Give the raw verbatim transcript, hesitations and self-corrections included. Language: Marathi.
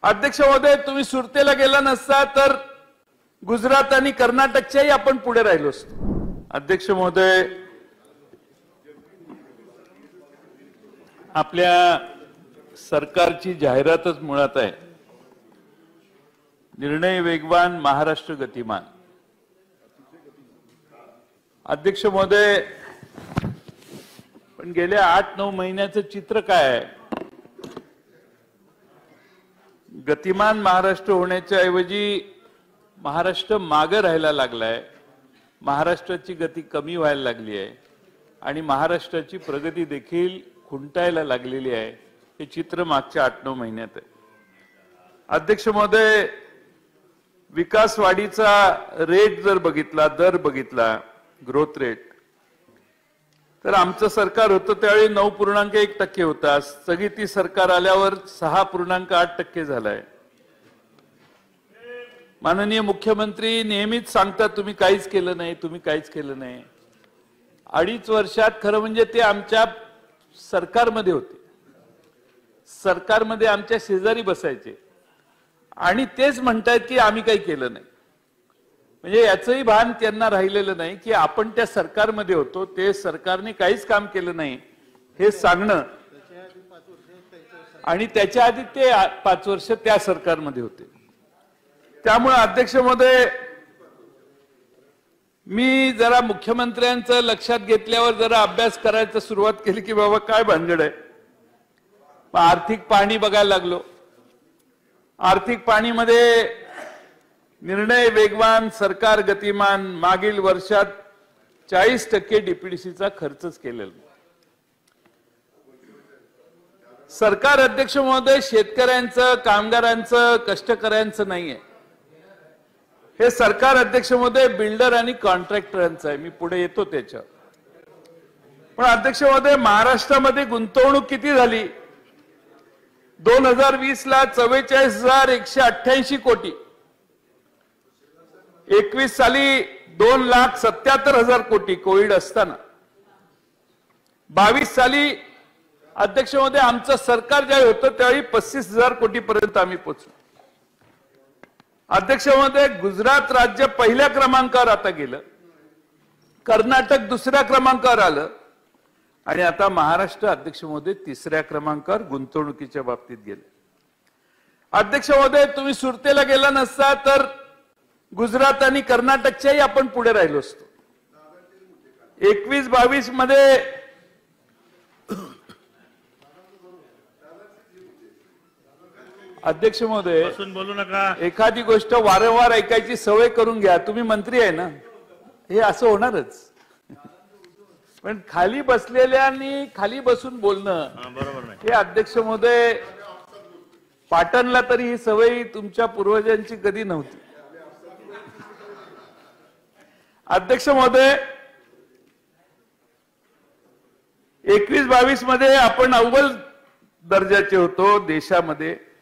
अध्यक्ष महोदय, तुम्ही सुरतेला गेला नसता तर गुजरात आणि कर्नाटकच्याही आपण पुढे राहिलो असतो। अध्यक्ष महोदय, आपल्या सरकारची जाहिरातच मुळात आहे निर्णय वेगवान, महाराष्ट्र गतिमान। अध्यक्ष महोदय, पण गेल्या आठ नऊ महिन्याचं चित्र काय आहे? गतिमान महाराष्ट्र होण्याच्या ऐवजी महाराष्ट्र मागे राहायला लागलाय, महाराष्ट्राची गती कमी व्हायला लागली आहे आणि महाराष्ट्राची प्रगती देखील खुंटायला लागलेली आहे। हे चित्र मागच्या आठ नऊ महिन्यात आहे। अध्यक्ष महोदय, विकास वाढीचा रेट जर बघितला, दर बघितला, ग्रोथ रेट, तर आमचं सरकार होतं त्यावेळी नऊ पूर्णांक एक टक्के होता। स्थगिती सरकार आल्यावर सहा पूर्णांक आठ टक्के झालाय। माननीय मुख्यमंत्री नेहमीच सांगतात तुम्ही काहीच केलं नाही, तुम्ही काहीच केलं नाही। अडीच वर्षात खरं म्हणजे ते आमच्या सरकारमध्ये होते, सरकारमध्ये आमच्या शेजारी बसायचे आणि तेच म्हणतात की आम्ही काही केलं नाही। म्हणजे याचंही भान त्यांना राहिलेलं नाही की आपण त्या सरकारमध्ये होतो, ते सरकारने काहीच काम केलं नाही हे सांगणं, आणि त्याच्या आधी ते पाच वर्ष त्या सरकारमध्ये होते। त्यामुळे अध्यक्ष महोदय, मी जरा मुख्यमंत्र्यांचं लक्षात घेतल्यावर जरा अभ्यास करायला सुरुवात केली की बाबा काय भानगड आहे। आर्थिक पाहणी बघायला लागलो। आर्थिक पाहणीमध्ये निर्णय वेगवान, सरकार गतिमान, मागील वर्षात चाळीस टक्के डीपीडीसीचा खर्चच केलेला। सरकार अध्यक्ष महोदय शेतकऱ्यांचं, कामगारांचं, कष्टकऱ्यांचं नाहीये, हे सरकार अध्यक्ष महोदय बिल्डर आणि कॉन्ट्रॅक्टरांचं आहे। मी पुढे येतो त्याच्यावर। पण अध्यक्ष महोदय, महाराष्ट्रामध्ये गुंतवणूक किती झाली? दोन हजार वीस ला चव्वेचाळीस हजार एकशे अठ्ठ्याऐंशी कोटी, एकवीस साली दोन लाख सत्याहत्तर हजार कोटी कोविड असताना, बावीस साली अध्यक्ष महोदय आमचं सरकार ज्यावेळी होतं त्यावेळी पस्तीस हजार कोटी पर्यंत आम्ही पोहोचलो। अध्यक्ष महोदय, गुजरात राज्य पहिल्या क्रमांकावर आता गेलं, कर्नाटक दुसऱ्या क्रमांकावर आलं आणि आता महाराष्ट्र अध्यक्ष महोदय तिसऱ्या क्रमांकावर गुंतवणुकीच्या बाबतीत गेले। अध्यक्ष महोदय, तुम्ही सुरतेला गेला नसता तर गुजरात आणि कर्नाटकच्याही आपण पुढे राहिलो असतो। एकवीस बावीस मध्ये अध्यक्ष महोदय, बोलू नका, एखादी गोष्ट वारंवार ऐकायची सवय करून घ्या। तुम्ही मंत्री आहे ना, हे असं होणारच। पण खाली बसलेल्यांनी खाली बसून बोलणं बरोबर नाही। हे अध्यक्ष महोदय, पाटणला तरी ही सवय तुमच्या पूर्वजांची कधी नव्हती। अध्यक्ष महोदय, एकवीस बावीस मध्ये आपण अव्वल दर्जाचे होतो देशामध्ये।